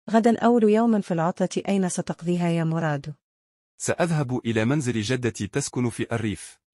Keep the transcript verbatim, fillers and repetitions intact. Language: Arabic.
غدا أول يوم في العطلة، أين ستقضيها يا مراد؟ سأذهب إلى منزل جدتي تسكن في الريف.